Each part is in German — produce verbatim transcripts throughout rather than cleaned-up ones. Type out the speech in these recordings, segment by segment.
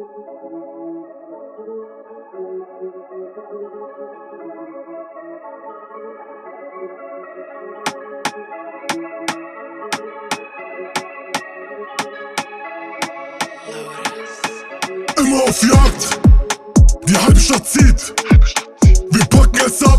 Immer auf Jagd, die halbe Stadt zieht. Wir packen es ab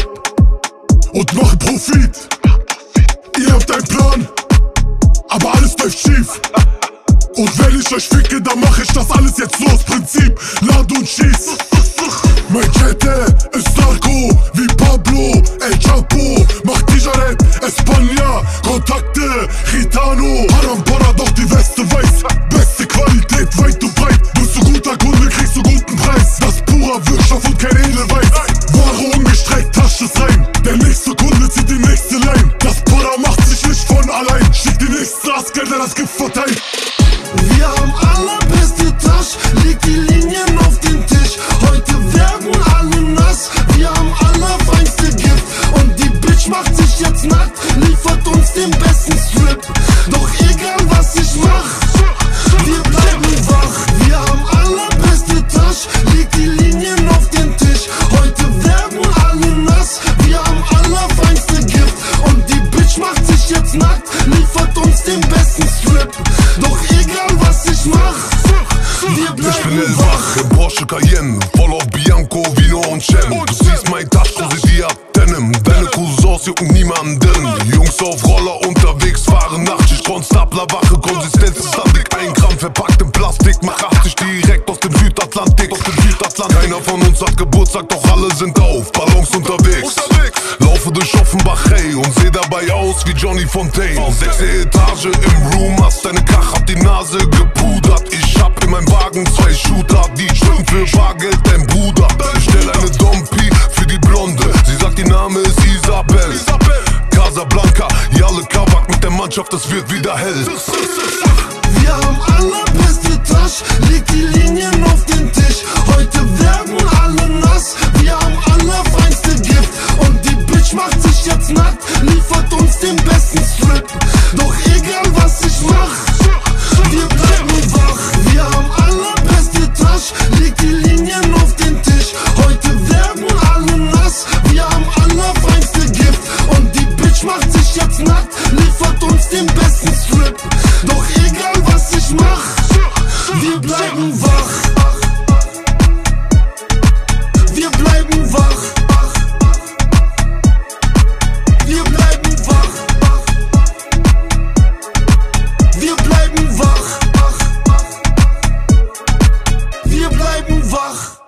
und machen Profit. Ihr habt einen Plan, aber alles läuft schief. Und wenn ich euch ficke, dann mach ich das alles jetzt los. Prinzip, lad und schieß. Mein Kette ist Narco, wie Pablo, El Chapo. Macht Tijaret, Espanja, Kontakte, Gitano. Harampara, doch die Weste weiß. Beste Qualität, weit und breit. Bist du guter Kunde, kriegst du guten Preis. Das purer Wirkstoff und kein Edelweiß. Ware umgestreckt, Tasche rein. Der nächste Kunde zieht die nächste Line. Das Puder macht sich nicht von allein. Schickt die nächste Asker, der das Gift verteilt. Wir haben allerbeste Tasch, leg die Linien auf den Tisch. Heute werden alle nass, wir haben allerfeinste Gift. Und die Bitch macht sich jetzt nackt, liefert uns den besten Strip. Doch egal was ich mach, wir bleiben wach. Wir haben allerbeste Tasch, leg die Linien auf den Tisch. Heute werden alle nass, wir haben allerfeinste Gift. Und die Bitch macht sich jetzt nackt, liefert uns den besten Strip. Doch egal was ich mach, wir bleiben ich bin wach. wach im Porsche Cayenne, voll auf Bianco, Vino und Cem. Du siehst mein Taschen, sie die hat Denim. Deine Cousins jucken niemanden. Die Jungs auf Roller unterwegs, fahren Nachtschicht, Konstablerwache. Konsistenz ist sandig, ein Gramm verpackt in Plastik. Mach achtzig direkt aus dem Südatlantik, aus dem Südatlantik. Keiner von uns hat Geburtstag, doch alle sind auf Ballons unterwegs. Laufe durch Offenbach, hey, und seh dabei aus wie Johnny Fontaine. Sechste Etage im Room, hast deine Kach, hab die Nase gepudert. Ich hab in meinem Wagen zwei Shooter, die schwimmen für Bargeld, dein Bruder. Bestell eine Dompi für die Blonde, sie sagt, ihr Name ist Isabel. Casablanca, Jalle Kabak mit der Mannschaft, es wird wieder hell. Wir haben allerbeste Tasch, leg die Linien auf den Tisch. Heute werden alle nass, wir haben allerfeinste Gift. Und die Bitch macht sich jetzt nackt, liefert uns den besten Strip. Doch egal was ich mach, wir bleiben wach. Wir haben allerbeste Tasch, leg die Linien auf den Tisch. Heute werden alle nass, wir haben allerfeinste Gift. Und die Bitch macht sich jetzt nackt, liefert uns den besten Strip. Doch egal was ich mach, wir bleiben wach. Wir bleiben wach. Wir bleiben wach. Wir bleiben wach. Wir bleiben wach.